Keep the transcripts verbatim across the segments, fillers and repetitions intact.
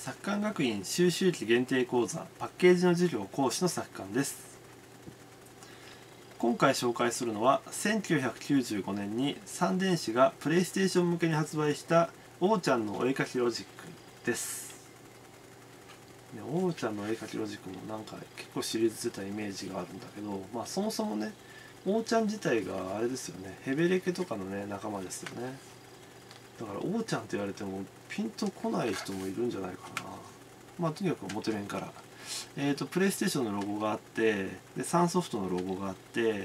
作館学院修習期限定講座パッケージの授業講師の作館です。今回紹介するのはせんきゅうひゃくきゅうじゅうごねんに三電子がプレイステーション向けに発売したおーちゃんのお絵かきロジックです。ね、おーちゃんのお絵かきロジックもなんか結構シリーズ出たイメージがあるんだけど、まあそもそもねおーちゃん自体があれですよね、ヘベレケとかのね仲間ですよね。だからおーちゃんって言われてもピンとこない人もいるんじゃないかな。まあとにかく表面からえーとプレイステーションのロゴがあって、でサンソフトのロゴがあって、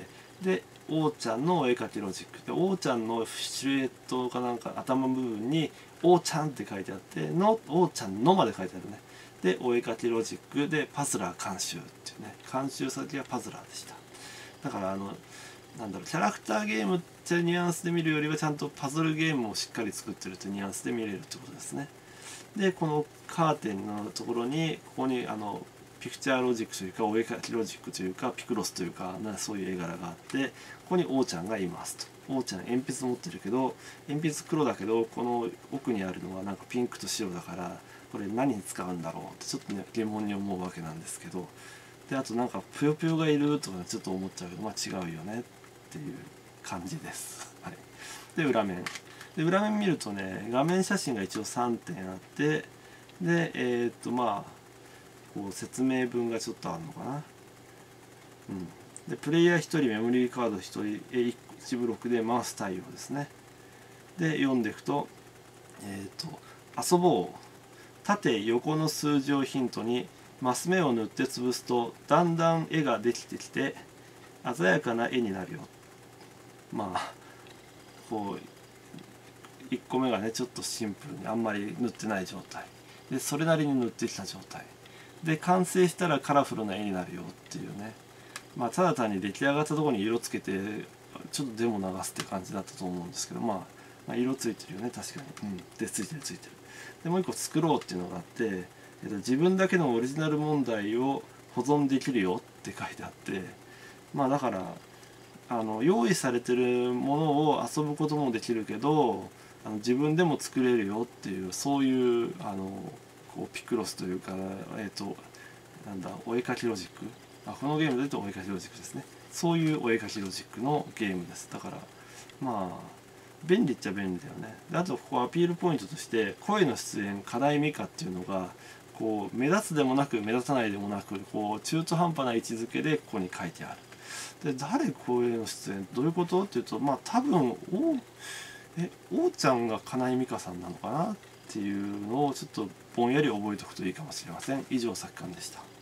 でおーちゃんのお絵かきロジックでおーちゃんのシルエットかなんか頭部分におーちゃんって書いてあってのおーちゃんのまで書いてあるね。でお絵かきロジックでパズラー監修っていうね、監修先はパズラーでした。だからあのなんだろう、キャラクターゲームってニュアンスで見るよりはちゃんとパズルゲームをしっかり作ってるってニュアンスで見れるってことですね。でこのカーテンのところにここにあのピクチャーロジックというかお絵かきロジックというかピクロスというかな、そういう絵柄があって、ここにおーちゃんがいますと。おーちゃん鉛筆持ってるけど鉛筆黒だけどこの奥にあるのはなんかピンクと白だからこれ何に使うんだろうってちょっとね疑問に思うわけなんですけど、であとなんかぷよぷよがいるとかちょっと思っちゃうけど、まあ違うよねっていう感じです。はい、で裏面で裏面見るとね画面写真が一応さんてんあって、でえー、っとまあこう説明文がちょっとあるのかな。うん、でプレイヤーひとりメモリーカードひとりいちブロックでマウス対応ですね。で読んでいくと「えー、と遊ぼう縦横の数字をヒントにマス目を塗って潰すとだんだん絵ができてきて鮮やかな絵になるよ」。まあこういっこめがねちょっとシンプルにあんまり塗ってない状態で、それなりに塗ってきた状態で完成したらカラフルな絵になるよっていうね。まあただ単に出来上がったところに色つけてちょっとデモ流すって感じだったと思うんですけど、まあ、まあ色ついてるよね確かに。うんでついてるついてる。でもう一個作ろうっていうのがあって、えっと、自分だけのオリジナル問題を保存できるよって書いてあって、まあだからあの用意されてるものを遊ぶこともできるけどあの自分でも作れるよっていう、そういうあのこうピクロスというか、えっとなんだお絵かきロジック、あこのゲームで言うとお絵かきロジックですね。そういうお絵かきロジックのゲームです。だからまあ便利っちゃ便利だよね。であとここアピールポイントとして声の出演課題ミカっていうのがこう目立つでもなく目立たないでもなくこう中途半端な位置づけでここに書いてある。で誰声の出演どういうことっていうと、まあ多分おえおーちゃんが金井美香さんなのかなっていうのをちょっとぼんやり覚えておくといいかもしれません。以上作館でした。